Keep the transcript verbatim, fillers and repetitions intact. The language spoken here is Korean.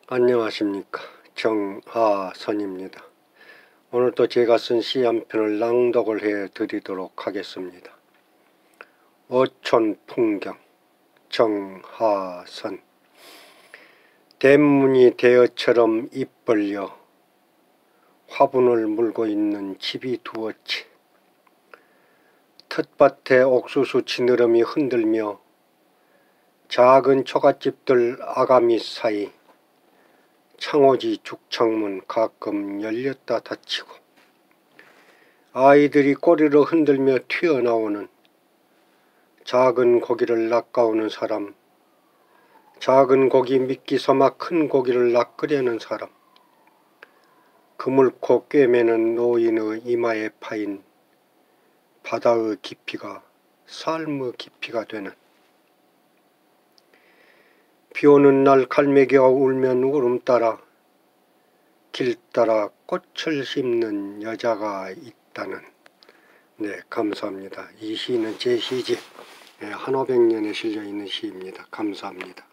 안녕하십니까, 정하선입니다. 오늘도 제가 쓴 시 한 편을 낭독을 해 드리도록 하겠습니다. 어촌 풍경, 정하선. 대문이 대어처럼 입 벌려 화분을 물고 있는 집이 두었지. 텃밭에 옥수수 지느러미 흔들며 작은 초가집들 아가미 사이 창호지 죽창문 가끔 열렸다 닫히고 아이들이 꼬리를 흔들며 튀어나오는 작은 고기를 낚아오는 사람, 작은 고기 미끼 삼아 큰 고기를 낚으려는 사람, 그물코 꿰매는 노인의 이마에 파인 바다의 깊이가 삶의 깊이가 되는, 비오는 날 갈매기가 울면 울음 따라 길 따라 꽃을 심는 여자가 있다는. 네, 감사합니다. 이 시는 제 시집 한오백 년에 실려있는 시입니다. 감사합니다.